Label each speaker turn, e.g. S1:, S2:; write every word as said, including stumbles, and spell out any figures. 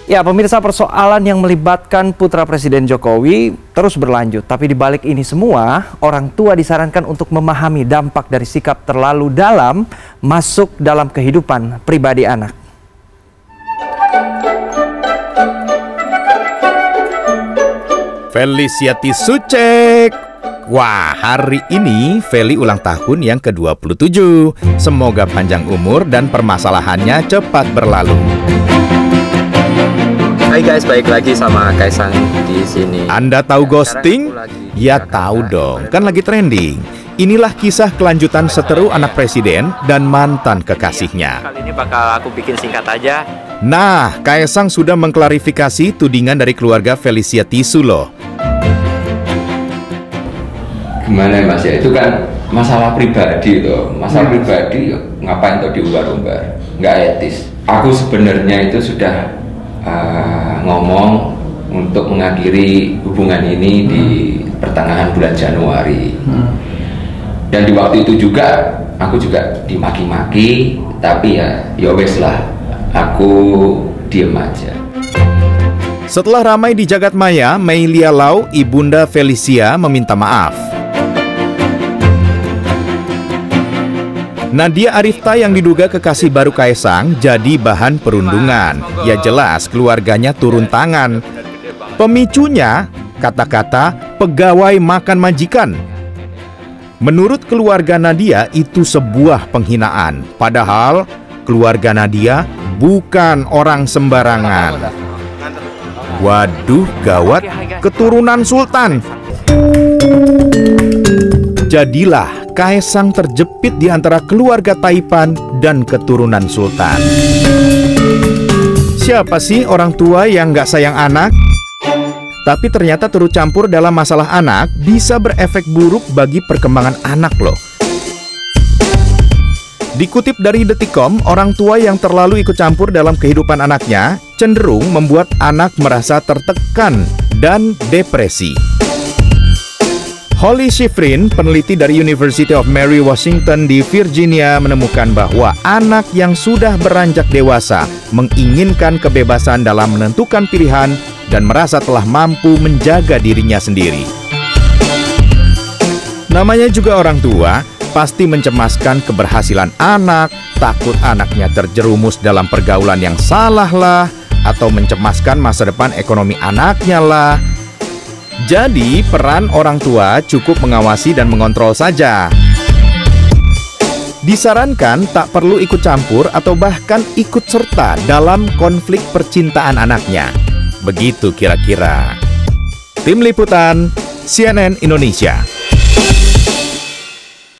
S1: Ya, pemirsa, persoalan yang melibatkan putra Presiden Jokowi terus berlanjut. Tapi di balik ini semua, orang tua disarankan untuk memahami dampak dari sikap terlalu dalam masuk dalam kehidupan pribadi anak.
S2: Feliciati Sucek. Wah, hari ini Feli ulang tahun yang ke dua puluh tujuh. Semoga panjang umur dan permasalahannya cepat berlalu.
S3: Hai guys, balik lagi sama Kaisang di sini.
S2: Anda tahu ghosting? Ya tahu dong, kan lagi trending. Inilah kisah kelanjutan seteru anak presiden dan mantan kekasihnya.
S3: Kali ini bakal aku bikin singkat aja.
S2: Nah, Kaisang sudah mengklarifikasi tudingan dari keluarga Feliciati loh.
S4: Gimana Mas ya, itu kan masalah pribadi tuh, masalah hmm. pribadi ngapain tuh diumbar-umbar, nggak etis. Aku sebenarnya itu sudah uh, ngomong untuk mengakhiri hubungan ini hmm. di pertengahan bulan Januari. Hmm. Dan di waktu itu juga aku juga dimaki-maki, tapi ya ya wes lah, aku diem aja.
S2: Setelah ramai di jagat maya, Meilia Lau, ibunda Felicia, meminta maaf. Nadia Arifta yang diduga kekasih baru Kaisang jadi bahan perundungan. Ya jelas keluarganya turun tangan. Pemicunya kata-kata pegawai makan majikan. Menurut keluarga Nadia itu sebuah penghinaan. Padahal keluarga Nadia bukan orang sembarangan. Waduh, gawat, keturunan sultan. Jadilah Kaisang terjepit di antara keluarga Taipan dan keturunan sultan. Siapa sih orang tua yang nggak sayang anak? Tapi ternyata turut campur dalam masalah anak bisa berefek buruk bagi perkembangan anak loh. Dikutip dari Detikcom, orang tua yang terlalu ikut campur dalam kehidupan anaknya cenderung membuat anak merasa tertekan dan depresi. Holly Schifrin, peneliti dari University of Mary Washington di Virginia, menemukan bahwa anak yang sudah beranjak dewasa menginginkan kebebasan dalam menentukan pilihan dan merasa telah mampu menjaga dirinya sendiri. Namanya juga orang tua, pasti mencemaskan keberhasilan anak, takut anaknya terjerumus dalam pergaulan yang salah lah, atau mencemaskan masa depan ekonomi anaknya lah. Jadi, peran orang tua cukup mengawasi dan mengontrol saja. Disarankan tak perlu ikut campur atau bahkan ikut serta dalam konflik percintaan anaknya. Begitu kira-kira. Tim Liputan, C N N Indonesia.